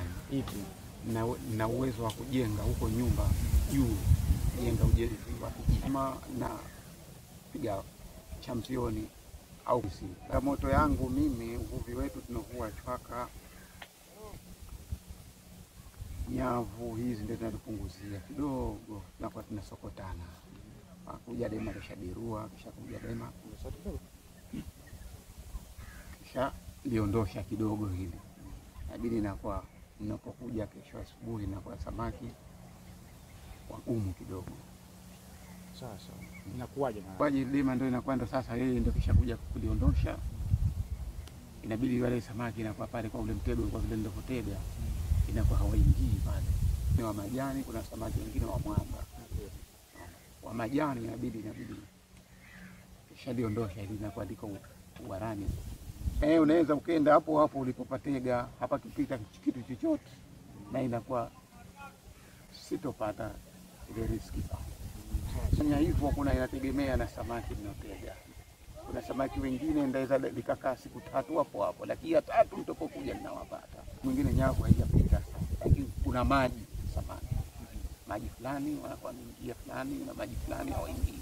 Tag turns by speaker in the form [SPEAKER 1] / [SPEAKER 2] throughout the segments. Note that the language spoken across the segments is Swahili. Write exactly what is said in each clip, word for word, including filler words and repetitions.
[SPEAKER 1] fulani. Ipi? Na, na uwezo wa kujenga huko nyumba juu, jenga ujenzi wa kijima na piga championi au si. Kwa moto yangu mimi, uvuvi wetu tunavua chwaka, nyavu hizi ndio tunatupunguzia kidogo, na kwa tunasokotana. Kuja dema kisha dirua, kisha kuja dema kisha liondosha kidogo hili. Inabidi na kwa mnapokuja kesho asubuhi na kwa samaki wagumu kidogo.
[SPEAKER 2] Sawa sawa. Inakuwaje na?
[SPEAKER 1] Kwa ajili dema ndio inakuwa ndo sasa yeye ndio kisha kuja kuliondosha. Inabidi wale samaki inakuwa pale kwa ule mtego kwa vile ndio kutega. Inakuwa hawaingii pale. Ni wa majani, kuna samaki wengine wa mwamba. Wa majani inabidi inabidi kisha liondosha ili inakuwa liko uwarani. Eh, unaweza ukaenda hapo hapo ulipopatega hapa kipita kitu chochote na inakuwa sitopata ile riski pale. Fanya hivyo kuna inategemea na samaki mnatega. Kuna samaki wengine ndaweza likakaa siku tatu hapo hapo, lakini ya tatu mtapokuja ninawapata. Mwingine nyavu haijapita, lakini kuna maji samaki. Maji fulani wanakuwa mingia fulani na maji fulani hawaingii.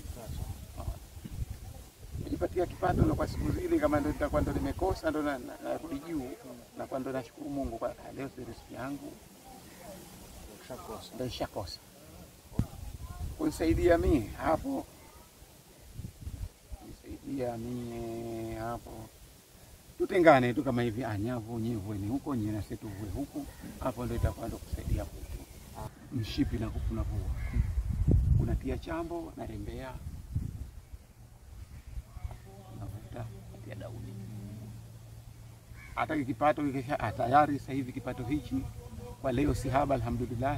[SPEAKER 1] Nijipatia kipato na kwa siku zile kama ndio nitakuwa ndo nimekosa ndo na narudi juu na kwa ndo nashukuru Mungu kwa leo riziki yangu ndio ishakosa. Kunisaidia mimi hapo, kunisaidia mimi hapo, tutengane tu kama hivi, anyavu nyevu ni huko nyina setu vue huku, hapo ndio itakuwa ndo kusaidia huko. Mshipi na kufuna vua, unatia chambo na rembea navuta ya daudi. Hata kipato kikisha tayari sasa hivi kipato hichi kwa leo si haba, alhamdulillah.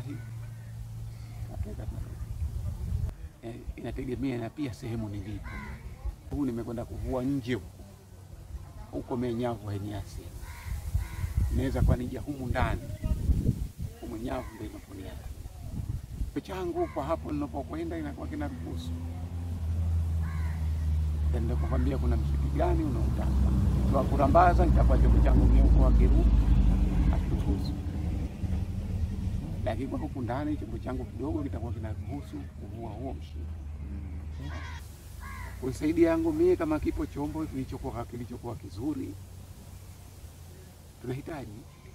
[SPEAKER 1] Eh, inategemea na pia sehemu nilipo. Huu nimekwenda kuvua nje huko. Huko menyavu hainiasi. Inaweza kwa nija humu ndani. Humu nyavu ndio inaponia. Pechangu kwa hapo ninapokwenda inakuwa kina ruhusu. Ndio kukwambia kuna msipi gani unaotaka. Kwa kurambaza nitakuwa chombo changu mimi kwa kiru aturuhusu. Lakini kwa huku ndani chombo changu kidogo kitakuwa kinaruhusu kuvua huo mshipi. Kusaidia yangu mimi kama kipo chombo kilichokuwa kilichokuwa kizuri tunahitaji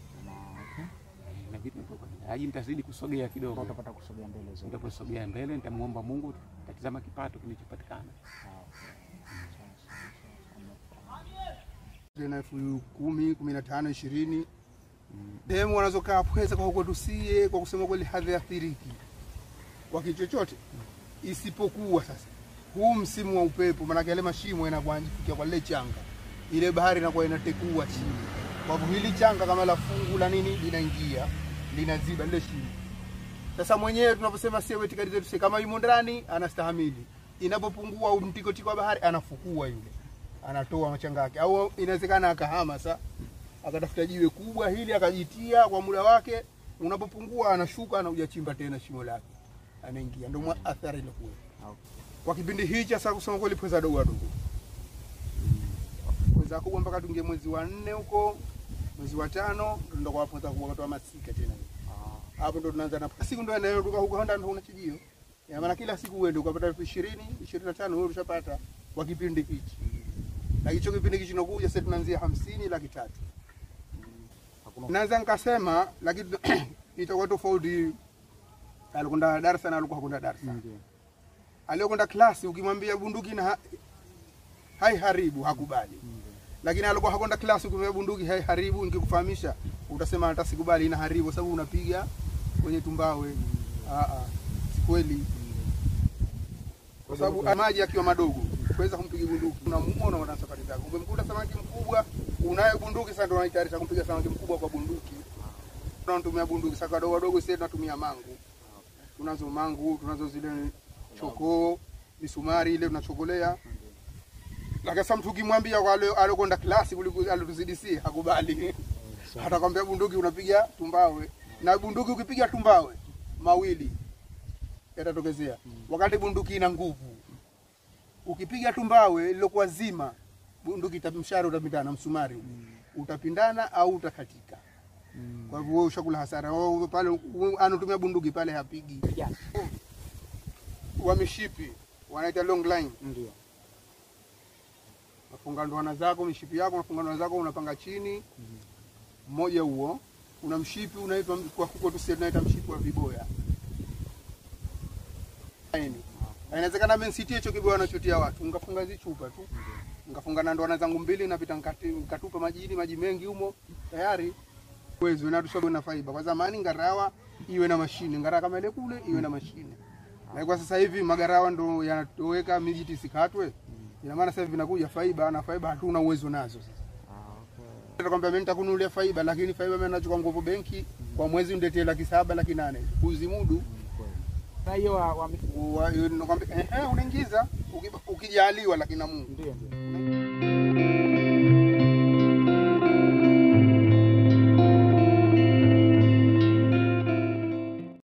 [SPEAKER 1] na vitu kwa haji mtazidi kusogea kidogo,
[SPEAKER 2] utapata kusogea mbele zaidi.
[SPEAKER 1] Nitaposogea mbele nitamuomba Mungu tatizama kipato kilichopatikana.
[SPEAKER 3] Tena elfu kumi, kumi na tano, ishirini demu wanazokaa pweza kwa huko tusie, kwa kusema kweli hadhiathiriki kwa kichochote isipokuwa sasa huu msimu wa upepo, maana yale mashimo yanakuanjikia kwa ile changa, ile bahari inakuwa inatekua chini. Kwa hivyo hili changa kama la fungu la nini linaingia linaziba ile shimo. Sasa mwenyewe tunaposema sio wetikadi zetu, kama yumo ndani anastahimili, inapopungua au mtiko tiko wa bahari anafukua yule, anatoa machanga yake. Au inawezekana akahama sasa akatafuta jiwe kubwa hili akajitia kwa muda wake, unapopungua anashuka na hujachimba tena shimo lake, anaingia. Ndio athari ile kwa kwa kipindi hichi. Sasa kusema kweli pweza dogo dogo, pweza kubwa mpaka tunge mwezi wa nne huko, mwezi wa tano ndio kwa pweza kubwa kutoa masika tena. Hapo ndo tunaanza na siku ndio inayotoka huko Honda ndio una chijio. Ya maana kila siku uende ukapata elfu ishirini, ishirini na tano wewe ushapata kwa kipindi hichi. Na hicho kipindi hichi kinokuja sasa tunaanzia hamsini laki tatu. Naweza nikasema lakini itakuwa tofauti. Alikwenda darasa na alikuwa hakuna darasa. Aliyokwenda klasi ukimwambia bunduki na hai haribu hakubali. Lakini alikuwa hakwenda klasi ukimwambia bunduki hai haribu, nikikufahamisha utasema hata sikubali ina haribu sababu unapiga kwenye tumbawe. Ah ah. Si kweli. Kwa sababu maji akiwa madogo kuweza kumpiga bunduki unamuona na safari zako. Umemkuta samaki mkubwa unayo bunduki, sasa ndio unaitayarisha kumpiga samaki mkubwa kwa bunduki. Tunatumia bunduki sasa wadogo wadogo, sisi tunatumia mangu. Tunazo mangu, tunazo zile choko, misumari ile tunachokolea. Lakini sasa mtu ukimwambia kwa wale aliyokwenda klasi kuliko alotuzidisi hakubali. Atakwambia bunduki unapiga tumbawe. Na bunduki ukipiga tumbawe mawili yatatokezea. Wakati bunduki ina nguvu, ukipiga tumbawe lilokuwa zima, bunduki itamshara utapindana, msumari utapindana au utakatika.
[SPEAKER 2] Mm.
[SPEAKER 3] Kwa hivyo wewe ushakula hasara. Wewe pale anatumia bunduki pale hapigi.
[SPEAKER 2] Yeah.
[SPEAKER 3] Wa mishipi wanaita long line.
[SPEAKER 2] Ndio.
[SPEAKER 3] Unafunga ndoana zako, mishipi yako unafunga ndoana zako, unapanga chini. Mmoja mm. huo una mshipi unaitwa kwa huko tu tunaita mshipi wa viboya. Yaani inawezekana mimi sitie hicho kiboya anachotia watu, ngafunga hizo chupa tu. Ngafunga na ndoana zangu mbili napita nikatupa majini, maji mengi humo tayari. Uwezo inatushauri na fiber. Kwa zamani ngarawa iwe na mashine, ngarawa kama ile kule iwe na mashine. Na kwa sasa hivi magarawa ndo yanatoweka, mijiti sikatwe. Ina maana sasa hivi vinakuja fiber, na fiber hatuna uwezo nazo sasa.
[SPEAKER 2] Ah, okay.
[SPEAKER 3] Nitakwambia mimi nitakununulia fiber, lakini fiber mimi nachukua nguvu benki kwa mwezi uniletee laki saba laki nane kuzimudu.
[SPEAKER 2] Sasa hiyo wa
[SPEAKER 3] nakwambia eh unaingiza ukijaliwa, lakini na Mungu
[SPEAKER 2] ndio ndio.